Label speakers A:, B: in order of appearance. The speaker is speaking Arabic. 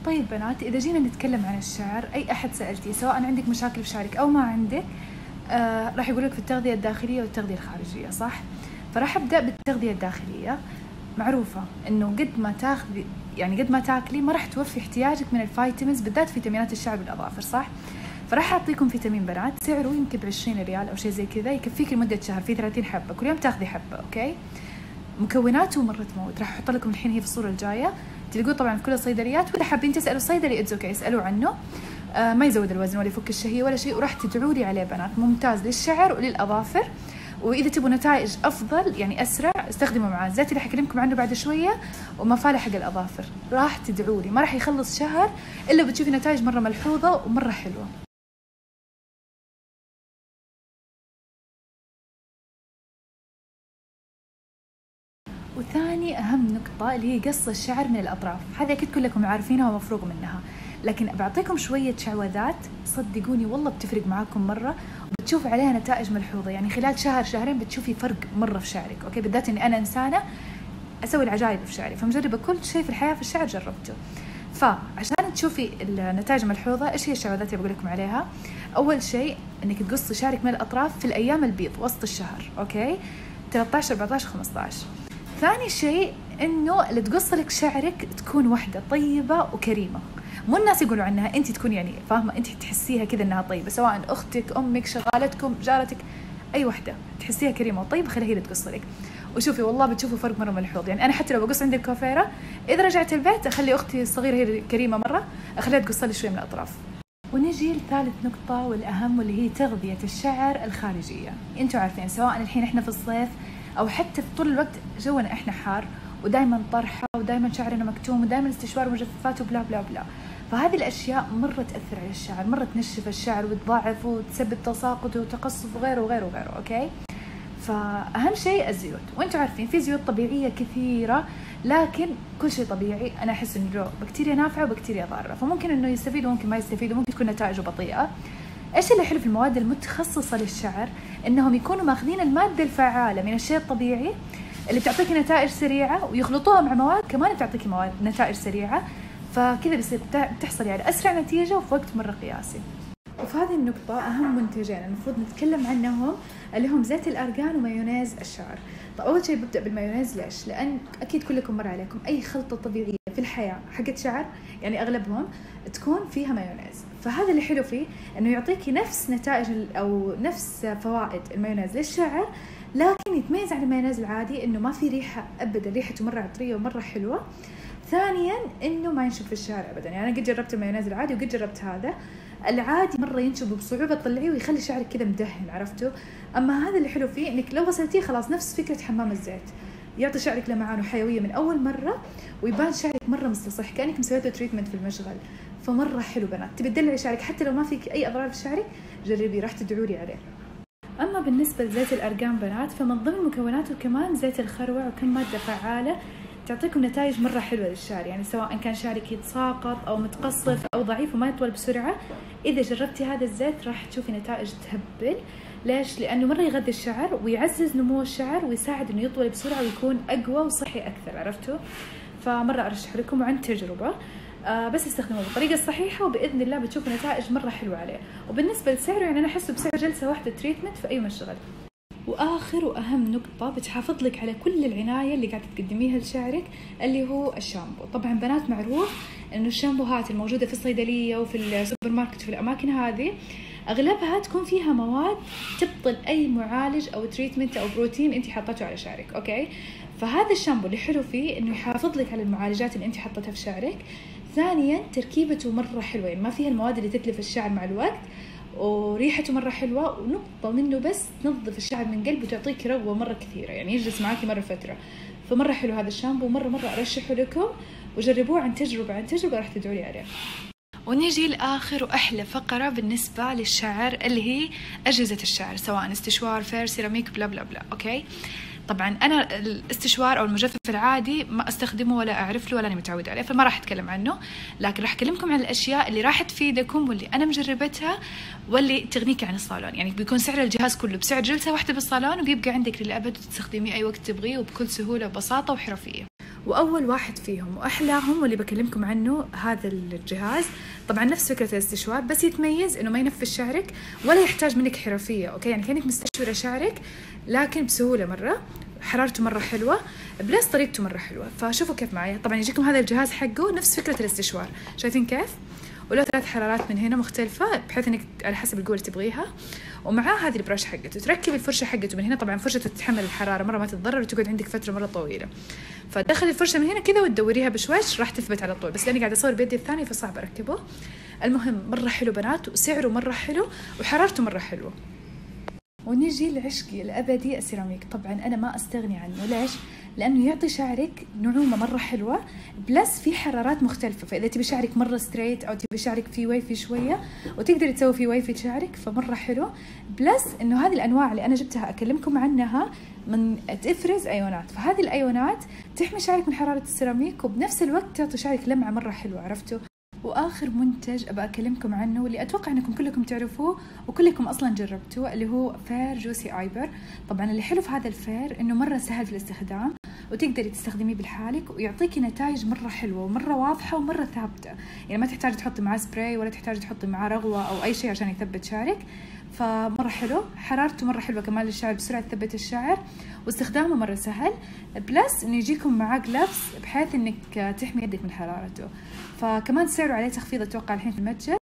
A: طيب بنات، إذا جينا نتكلم عن الشعر، أي أحد سألتيه سواء عندك مشاكل في شعرك أو ما عندك، راح يقولك في التغذية الداخلية والتغذية الخارجية، صح؟ فراح أبدأ بالتغذية الداخلية. معروفة إنه قد ما تاكلي ما راح توفي احتياجك من الفيتامينز، بالذات فيتامينات الشعر والأظافر، صح؟ فراح أعطيكم فيتامين بنات سعره يمكن ب20 ريال أو شيء زي كذا، يكفيك لمدة شهر، فيه 30 حبة، كل يوم تاخذي حبة، أوكي؟ مكوناته مرة تموت، راح أحط لكم الحين هي في الصورة الجاية، تلقوه طبعا في كل الصيدليات، وإذا حابين تسألوا الصيدلي أوكي اسألوا عنه. ما يزود الوزن ولا يفك الشهية ولا شيء، وراح تدعوا لي عليه بنات، ممتاز للشعر وللأظافر. وإذا تبوا نتائج أفضل يعني أسرع، استخدموا معاه الزيت اللي حكلمكم عنه بعد شوية، ومفالح حق الأظافر، راح تدعوا لي، ما راح يخلص شهر إلا بتشوفي نتائج مرة ملحوظة ومرة حلوة. وثاني أهم نقطة اللي هي قص الشعر من الأطراف، هذه أكيد كلكم عارفينها ومفروغ منها، لكن بعطيكم شوية شعوذات صدقوني والله بتفرق معاكم مرة، وبتشوف عليها نتائج ملحوظة، يعني خلال شهر شهرين بتشوفي فرق مرة في شعرك، أوكي؟ بالذات إني أنا إنسانة أسوي العجائب في شعري، فمجربة كل شيء في الحياة في الشعر جربته. فعشان تشوفي النتائج ملحوظة، إيش هي الشعوذات اللي بقول لكم عليها؟ أول شيء إنك تقصي شعرك من الأطراف في الأيام البيض وسط الشهر، أوكي؟ 13 14 15. ثاني شيء إنه اللي تقص لك شعرك تكون وحدة طيبة وكريمة، مو الناس يقولوا عنها، أنت تكون يعني فاهمة، أنت تحسيها كذا إنها طيبة، سواء أختك، أمك، شغالتكم، جارتك، أي وحدة تحسيها كريمة وطيبة خليها هي اللي تقص لك. وشوفي والله بتشوفوا فرق مرة ملحوظ، يعني أنا حتى لو بقص عند الكوافيرة إذا رجعت البيت أخلي أختي الصغيرة هي كريمة مرة، أخليها تقص لي شوي من الأطراف. ونجي لثالث نقطة والأهم، واللي هي تغذية الشعر الخارجية. أنتوا عارفين سواء الحين إحنا في الصيف أو حتى في طول الوقت جونا إحنا حار، ودائما طرحة، ودائما شعرنا مكتوم، ودائما استشوار مجففات وبلا بلا بلا، فهذه الأشياء مرة تأثر على الشعر، مرة تنشف الشعر وتضاعف وتسبب تساقط وتقصف وغيره وغيره وغيره، أوكي؟ فأهم شيء الزيوت، وأنتوا عارفين في زيوت طبيعية كثيرة، لكن كل شيء طبيعي أنا أحس إنه له بكتيريا نافعة وبكتيريا ضارة، فممكن إنه يستفيد وممكن ما يستفيد، وممكن تكون نتائجه بطيئة. إيش اللي حلو في المواد المتخصصة للشعر؟ إنهم يكونوا ماخذين المادة الفعالة من الشيء الطبيعي اللي بتعطيك نتائج سريعة، ويخلطوها مع مواد كمان بتعطيك نتائج سريعة، فكذا بيصير بتحصل يعني أسرع نتيجة وفي وقت مرة قياسي. وفي هذه النقطة أهم منتجين المفروض نتكلم عنهم اللي هم زيت الأرغان ومايونيز الشعر. طب أول شيء ببدأ بالمايونيز، ليش؟ لأن أكيد كلكم مر عليكم أي خلطة طبيعية في الحياة حقت شعر، يعني أغلبهم تكون فيها مايونيز، فهذا اللي حلو فيه إنه يعطيكي نفس نتائج أو نفس فوائد المايونيز للشعر، لكن يتميز عن المايونيز العادي إنه ما في ريحة أبدا، ريحته مرة عطرية ومرة حلوة. ثانيا إنه ما ينشف في الشعر أبدا، يعني أنا قد جربت المايونيز العادي وقد جربت هذا العادي، مرة ينشف بصعوبة تطلعيه ويخلي شعرك كذا مدهن، عرفتوا؟ أما هذا اللي حلو فيه إنك لو غسلتيه خلاص نفس فكرة حمام الزيت، يعطي شعرك لمعان وحيوية من أول مرة، ويبان شعرك مرة مستصح كأنك مسويته تريتمنت في المشغل، فمرة حلو بنات. تبي تدلعي شعرك حتى لو ما فيك أي أضرار في شعرك، جربيه راح تدعوا لي عليه. أما بالنسبة لزيت الأرغان بنات، فمن ضمن مكوناته كمان زيت الخروع وكم مادة فعالة تعطيكم نتائج مرة حلوة للشعر، يعني سواء كان شعرك يتساقط أو متقصف أو ضعيف وما يطول بسرعة، إذا جربتي هذا الزيت راح تشوفي نتائج تهبل. ليش؟ لأنه مرة يغذي الشعر ويعزز نمو الشعر ويساعد إنه يطول بسرعة ويكون أقوى وصحي أكثر، عرفتوا؟ فمرة أرشح لكم عن تجربة، بس استخدموه بالطريقة الصحيحة وبإذن الله بتشوفوا نتائج مرة حلوة عليه. وبالنسبة لسعره يعني أنا أحسه بسعر جلسة واحدة تريتمنت في أي مشغل. وآخر وأهم نقطة بتحافظ لك على كل العناية اللي قاعدة تقدميها لشعرك اللي هو الشامبو. طبعا بنات معروف إنه الشامبوهات الموجودة في الصيدلية وفي السوبر ماركت وفي الأماكن هذه أغلبها تكون فيها مواد تبطل أي معالج أو تريتمنت أو بروتين أنت حطيته على شعرك، أوكي؟ فهذا الشامبو اللي حلو فيه إنه يحافظ لك على المعالجات اللي أنت حطيتها في شعرك. ثانيا تركيبته مرة حلوة، يعني ما فيها المواد اللي تتلف الشعر مع الوقت، وريحته مرة حلوة، ونقطة منه بس تنظف الشعر من قلب وتعطيك رغوة مرة كثيرة، يعني يجلس معاكي مرة فترة، فمرة حلو هذا الشامبو، مرة أرشحه لكم وجربوه عن تجربة راح تدعوا عليه. ونيجي لآخر وأحلى فقرة بالنسبة للشعر اللي هي أجهزة الشعر، سواء استشوار، فير، سيراميك، بلا بلا بلا، أوكي؟ طبعا أنا الاستشوار أو المجفف العادي ما أستخدمه ولا أعرف له ولا أنا متعودة عليه، فما راح أتكلم عنه، لكن راح أكلمكم عن الأشياء اللي راح تفيدكم واللي أنا مجربتها واللي تغنيك عن الصالون. يعني بيكون سعر الجهاز كله بسعر جلسة واحدة بالصالون، وبيبقى عندك للأبد وتستخدميه أي وقت تبغيه وبكل سهولة وبساطة وحرفية. واول واحد فيهم واحلاهم واللي بكلمكم عنه هذا الجهاز. طبعا نفس فكره الاستشوار، بس يتميز انه ما ينفش شعرك ولا يحتاج منك حرفيه. اوكي يعني كانك مستشوره شعرك لكن بسهوله مره، حرارته مره حلوه، بلس طريقته مره حلوه. فشوفوا كيف معايا. طبعا يجيكم هذا الجهاز حقه نفس فكره الاستشوار، شايفين كيف؟ وله 3 حرارات من هنا مختلفة بحيث انك على حسب القوة اللي تبغيها. ومعاه هذه البرش حقته، تركب الفرشة حقته من هنا. طبعا فرشته تتحمل الحرارة مرة، ما تتضرر وتقعد عندك فترة مرة طويلة. فتدخل الفرشة من هنا كذا وتدوريها بشويش راح تثبت على طول، بس لاني قاعدة اصور بيدي الثاني فصعب اركبه. المهم مرة حلو بنات، وسعره مرة حلو، وحرارته مرة حلوة. ونجي لعشقي الأبدي السيراميك. طبعا أنا ما أستغني عنه. ليش؟ لأنه يعطي شعرك نعومة مرة حلوة، بلس في حرارات مختلفة. فإذا تبي شعرك مرة ستريت أو تبي شعرك فيه ويفي شوية وتقدري تسوي فيه ويفي شعرك، فمرة حلو. بلس إنه هذه الأنواع اللي أنا جبتها أكلمكم عنها من تفرز أيونات، فهذه الأيونات تحمي شعرك من حرارة السيراميك وبنفس الوقت تعطي شعرك لمعة مرة حلوة. عرفتوا؟ واخر منتج ابى اكلمكم عنه واللي اتوقع انكم كلكم تعرفوه وكلكم اصلا جربتوه، اللي هو فير جوسي ايبر. طبعا اللي حلو في هذا الفير انه مره سهل في الاستخدام، وتقدري تستخدميه بلحالك ويعطيكي نتائج مره حلوه ومره واضحه ومره ثابته. يعني ما تحتاجي تحطي معاه سبراي ولا تحتاجي تحطي معاه رغوه او اي شيء عشان يثبت شعرك. فمره حلو، حرارته مره حلوه كمان للشعر، بسرعه تثبت الشعر، واستخدامه مره سهل. بلس انه يجيكم معاه جلافز بحيث انك تحمي يدك من حرارته. فكمان سعره عليه تخفيض اتوقع الحين في المتجر.